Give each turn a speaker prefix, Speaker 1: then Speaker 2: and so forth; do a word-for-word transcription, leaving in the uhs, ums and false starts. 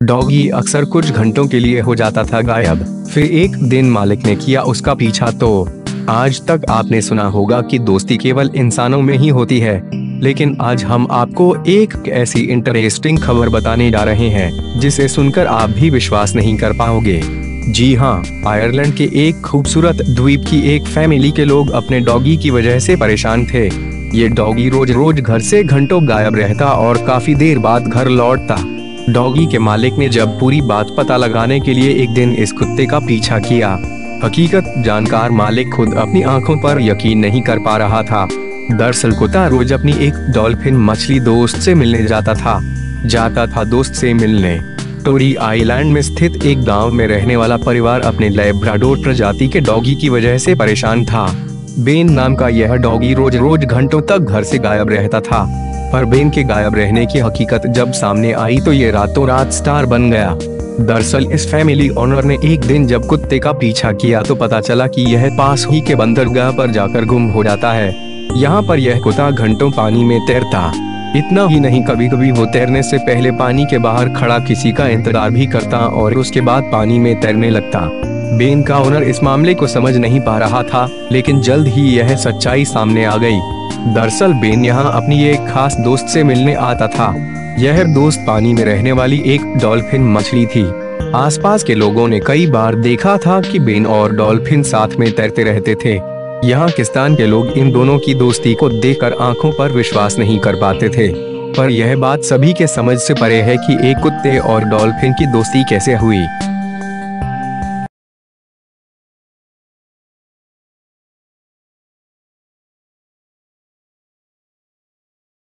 Speaker 1: Doggy अक्सर कुछ घंटों के लिए हो जाता था गायब। फिर एक दिन मालिक ने किया उसका पीछा तो आज तक आपने सुना होगा कि दोस्ती केवल इंसानों में ही होती है, लेकिन आज हम आपको एक ऐसी इंटरेस्टिंग खबर बताने जा रहे हैं जिसे सुनकर आप भी विश्वास नहीं कर पाओगे। जी हाँ, आयरलैंड के एक खूबसूरत द्वीप की एक फैमिली के लोग अपने डॉगी की वजह से परेशान थे। ये डॉगी रोज रोज घर से घंटों गायब रहता और काफी देर बाद घर लौटता। डॉगी के मालिक ने जब पूरी बात पता लगाने के लिए एक दिन इस कुत्ते का पीछा किया। हकीकत जानकार मालिक खुद अपनी आंखों पर यकीन नहीं कर पा रहा था। दरअसल कुत्ता रोज अपनी एक डॉल्फिन मछली दोस्त से मिलने जाता था जाता था दोस्त से मिलने टोरी आइलैंड में स्थित एक गांव में रहने वाला परिवार अपने लैब्राडोर प्रजाति के डॉगी की वजह से परेशान था। बेन नाम का यह डॉगी रोज रोज घंटों तक घर से गायब रहता था, पर बेन के गायब रहने की हकीकत जब सामने आई तो ये रातों रात स्टार बन गया। दरअसल इस फैमिली ओनर ने एक दिन जब कुत्ते का पीछा किया तो पता चला कि यह पास ही के बंदरगाह पर जाकर गुम हो जाता है। यहाँ पर यह कुत्ता घंटों पानी में तैरता। इतना ही नहीं, कभी कभी वो तैरने से पहले पानी के बाहर खड़ा किसी का इंतजार भी करता और उसके बाद पानी में तैरने लगता। बेन का ओनर इस मामले को समझ नहीं पा रहा था, लेकिन जल्द ही यह सच्चाई सामने आ गई। दरअसल बेन यहाँ अपनी एक खास दोस्त से मिलने आता था। यह दोस्त पानी में रहने वाली एक डॉल्फिन मछली थी। आसपास के लोगों ने कई बार देखा था कि बेन और डॉल्फिन साथ में तैरते रहते थे। यहाँ किस्तान के लोग इन दोनों की दोस्ती को देखकर आंखों पर विश्वास नहीं कर पाते थे, पर यह बात सभी के समझ से परे है कि एक कुत्ते और डॉल्फिन की दोस्ती कैसे हुई।